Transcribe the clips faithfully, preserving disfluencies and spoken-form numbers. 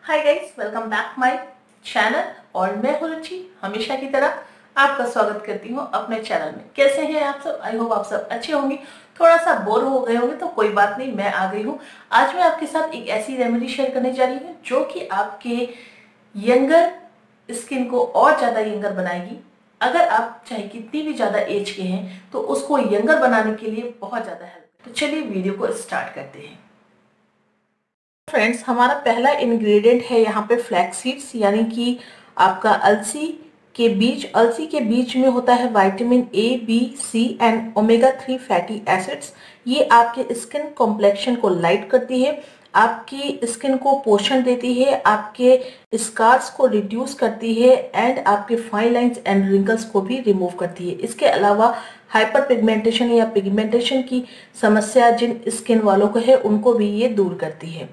Hi guys, welcome back my channel. और मैं हूं रुचि, हमेशा की तरह आपका स्वागत करती हूं अपने चैनल में। कैसे हैं आप सब? आई होप आप सब अच्छे होंगे। थोड़ा सा बोर हो गए होंगे तो कोई बात नहीं, मैं आ गई हूं। आज मैं आपके साथ एक ऐसी रेमेडी शेयर करने जा रही हूं जो कि आपके यंगर स्किन को और ज्यादा यंगर बनाएगी। अगर आप चाहे कितनी भी ज्यादा एज के हैं तो उसको यंगर बनाने के लिए बहुत ज्यादा हेल्प। तो चलिए वीडियो को स्टार्ट करते हैं। फ्रेंड्स, हमारा पहला इंग्रेडिएंट है यहाँ पे फ्लैक्स सीड्स, यानी कि आपका अलसी के बीज। अलसी के बीज में होता है vitamin A, B, C and omega three fatty acids. ये आपके स्किन कॉम्प्लेक्शन को लाइट करती है, आपकी स्किन को पोषण देती है, आपके स्कार्स को रिड्यूस करती है एंड आपके फाइन लाइंस एंड रिंकल्स को भी रिमूव करती है। इसके अलावा हाइपर पिगमेंटेशन या पिगमेंटेशन की समस्या जिन स्किन वालों को है उनको भी ये दूर करती है।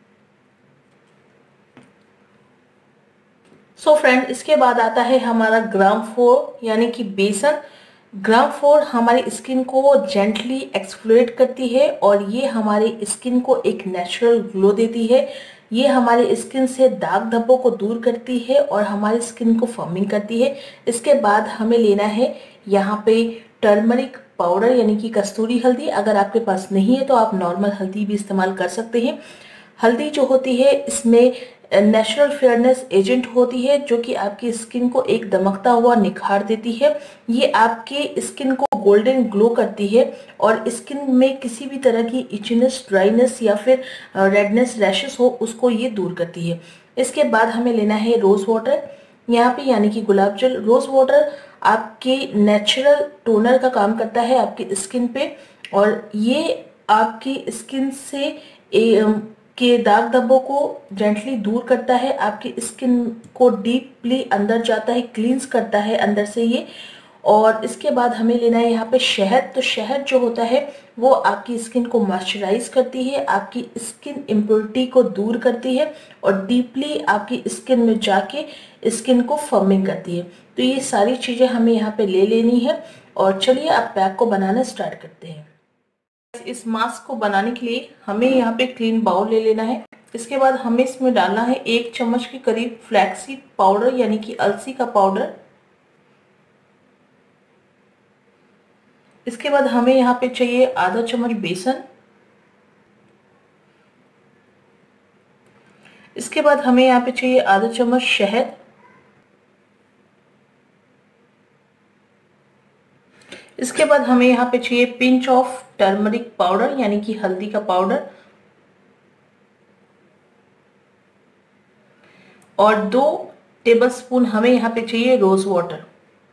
सो so फ्रेंड, इसके बाद आता है हमारा ग्राम फोर यानी कि बेसन। ग्राम फोर हमारी स्किन को जेंटली एक्सफोलिएट करती है और ये हमारी स्किन को एक नेचुरल ग्लो देती है। ये हमारी स्किन से दाग धब्बों को दूर करती है और हमारी स्किन को फर्मिंग करती है। इसके बाद हमें लेना है यहाँ पे टर्मरिक पाउडर यानी कि कस्तूरी हल्दी। अगर आपके पास नहीं है तो आप नॉर्मल हल्दी भी इस्तेमाल कर सकते हैं। हल्दी जो होती है इसमें नेचुरल फेयरनेस एजेंट होती है जो कि आपकी स्किन को एक दमकता हुआ निखार देती है। ये आपके स्किन को गोल्डन ग्लो करती है और स्किन में किसी भी तरह की इचनेस, ड्राइनेस या फिर रेडनेस, रैशेस हो उसको ये दूर करती है। इसके बाद हमें लेना है रोज वाटर यहाँ पे, यानी कि गुलाब जल। रोज वाटर आपके नेचुरल टोनर का काम करता है आपकी स्किन पे और ये आपकी स्किन से ए, के दाग धब्बों को जेंटली दूर करता है, आपकी स्किन को डीपली अंदर जाता है, क्लींस करता है अंदर से ये। और इसके बाद हमें लेना है यहाँ पे शहद। तो शहद जो होता है वो आपकी स्किन को मॉइस्चराइज करती है, आपकी स्किन इम्प्योरिटी को दूर करती है और डीपली आपकी स्किन में जाके स्किन को फर्मिंग करती है। तो ये सारी चीज़ें हमें यहाँ पे ले लेनी है और चलिए अब पैक को बनाना स्टार्ट करते हैं। इस मास्क को बनाने के लिए हमें यहाँ पे क्लीन बाउल ले लेना है। इसके बाद हमें इसमें डालना है एक चम्मच के करीब फ्लैक्सीड पाउडर यानी कि अलसी का पाउडर। इसके बाद हमें यहाँ पे चाहिए आधा चम्मच बेसन। इसके बाद हमें यहाँ पे चाहिए आधा चम्मच शहद। इसके बाद हमें यहाँ पे चाहिए पिंच ऑफ टर्मरिक पाउडर यानी कि हल्दी का पाउडर और दो टेबलस्पून हमें यहाँ पे चाहिए रोज वाटर।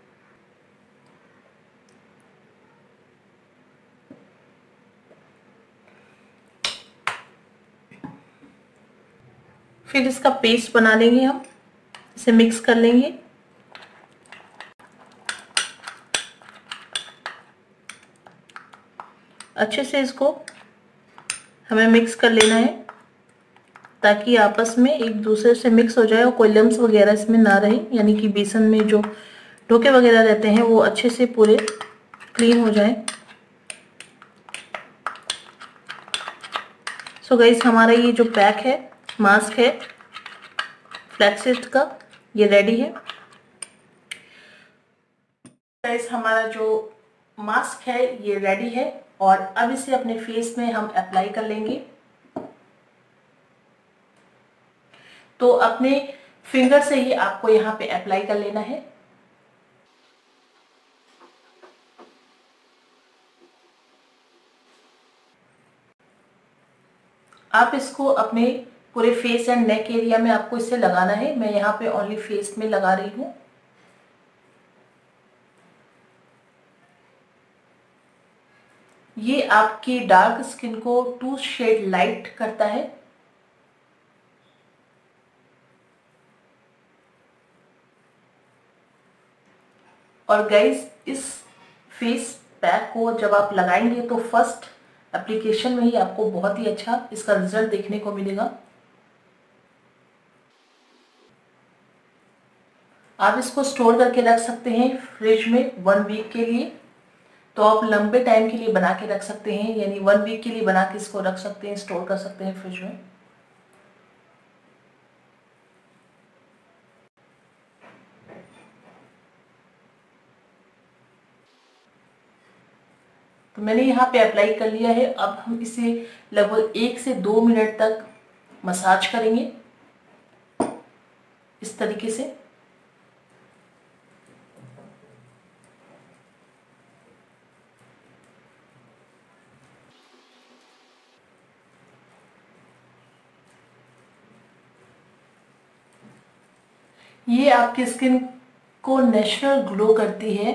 फिर इसका पेस्ट बना लेंगे, हम इसे मिक्स कर लेंगे। अच्छे से इसको हमें मिक्स कर लेना है ताकि आपस में एक दूसरे से मिक्स हो जाए और कोई लम्स वगैरह इसमें ना रहे, यानी कि बेसन में जो ढोके वगैरह रहते हैं वो अच्छे से पूरे क्लीन हो जाए। सो गाइस, हमारा ये जो पैक है, मास्क है फ्लैक्सीड का, ये रेडी है। गाइस, हमारा जो मास्क है ये रेडी है और अब इसे अपने फेस में हम अप्लाई कर लेंगे। तो अपने फिंगर से ही आपको यहाँ पे अप्लाई कर लेना है। आप इसको अपने पूरे फेस एंड नेक एरिया में आपको इसे लगाना है। मैं यहाँ पे ओनली फेस में लगा रही हूँ। ये आपकी डार्क स्किन को टू शेड लाइट करता है। और गाइस, इस फेस पैक को जब आप लगाएंगे तो फर्स्ट एप्लीकेशन में ही आपको बहुत ही अच्छा इसका रिजल्ट देखने को मिलेगा। आप इसको स्टोर करके रख सकते हैं फ्रिज में वन वीक के लिए। तो आप लंबे टाइम के लिए बना के रख सकते हैं, यानी वन वीक के लिए बना के इसको रख सकते हैं, स्टोर कर सकते हैं फ्रिज में। मैंने यहाँ पे अप्लाई कर लिया है। अब हम इसे लगभग एक से दो मिनट तक मसाज करेंगे इस तरीके से। ये आपकी स्किन को नेचुरल ग्लो करती है।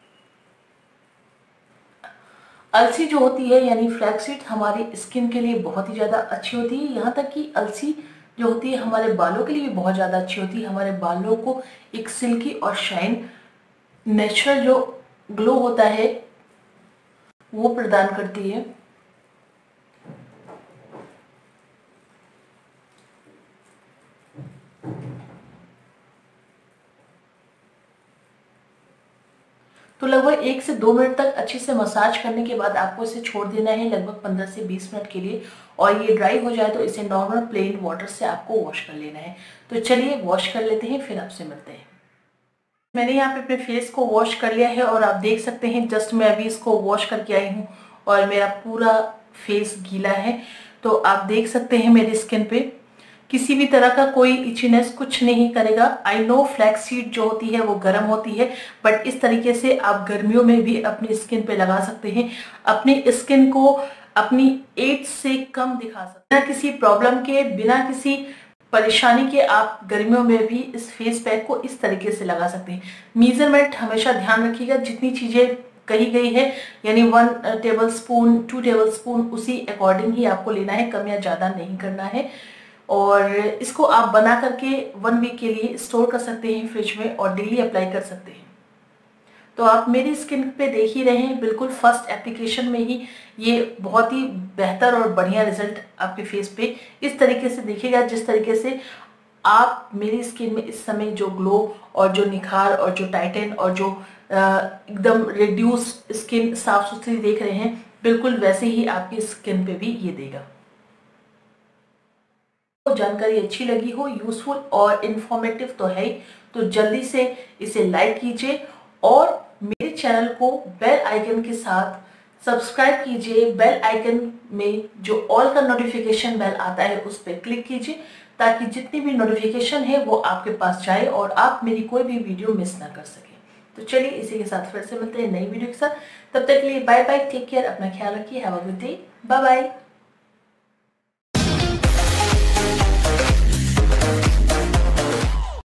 अलसी जो होती है यानी फ्लैक्ससीड हमारी स्किन के लिए बहुत ही ज़्यादा अच्छी होती है। यहाँ तक कि अलसी जो होती है हमारे बालों के लिए भी बहुत ज़्यादा अच्छी होती है। हमारे बालों को एक सिल्की और शाइन नेचुरल जो ग्लो होता है वो प्रदान करती है। तो लगभग एक से दो मिनट तक अच्छे से मसाज करने के बाद आपको इसे छोड़ देना है लगभग पंद्रह से बीस मिनट के लिए। और ये ड्राई हो जाए तो इसे नॉर्मल प्लेन वाटर से आपको वॉश कर लेना है। तो चलिए वॉश कर लेते हैं, फिर आपसे मिलते हैं। मैंने यहाँ पे अपने फेस को वॉश कर लिया है और आप देख सकते हैं जस्ट मैं अभी इसको वॉश करके आई हूँ और मेरा पूरा फेस गीला है। तो आप देख सकते हैं मेरी स्किन पे किसी भी तरह का कोई इचीनेस कुछ नहीं करेगा। आई नो फ्लैक्ससीड जो होती है वो गर्म होती है, बट इस तरीके से आप गर्मियों में भी अपनी स्किन पे लगा सकते हैं। अपनी स्किन को अपनी एज से कम दिखा सकते हैं। बिना किसी प्रॉब्लम के, बिना किसी परेशानी के आप गर्मियों में भी इस फेस पैक को इस तरीके से लगा सकते हैं। मेजरमेंट हमेशा ध्यान रखिएगा, जितनी चीज़ें कही गई है यानी one tablespoon two tablespoon उसी अकॉर्डिंग ही आपको लेना है, कम या ज़्यादा नहीं करना है। और इसको आप बना करके वन वीक के लिए स्टोर कर सकते हैं फ्रिज में और डेली अप्लाई कर सकते हैं। तो आप मेरी स्किन पे देख ही रहे हैं, बिल्कुल फर्स्ट एप्लीकेशन में ही ये बहुत ही बेहतर और बढ़िया रिजल्ट आपके फेस पे इस तरीके से दिखेगा जिस तरीके से आप मेरी स्किन में इस समय जो ग्लो और जो निखार और जो टाइटन और जो एकदम रिड्यूस स्किन साफ सुथरी देख रहे हैं, बिल्कुल वैसे ही आपकी स्किन पे भी ये देगा। जानकारी अच्छी लगी हो, यूजफुल और इंफॉर्मेटिव तो है ही, तो जल्दी से इसे लाइक कीजिए और मेरे चैनल को बेल आइकन के साथ सब्सक्राइब कीजिए। बेल आइकन में जो ऑल का नोटिफिकेशन बेल आता है उस पर क्लिक कीजिए ताकि जितनी भी नोटिफिकेशन है वो आपके पास जाए और आप मेरी कोई भी वीडियो मिस ना कर सके। तो चलिए इसी के साथ फिर से मिलते हैं नई वीडियो के साथ। तब तक के लिए बाय बाय, टेक केयर, अपना ख्याल रखिए, have a good day, bye bye.